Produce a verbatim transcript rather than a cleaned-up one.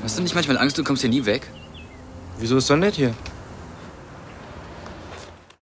Hast du nicht manchmal Angst, du kommst hier nie weg? Wieso ist so nett hier?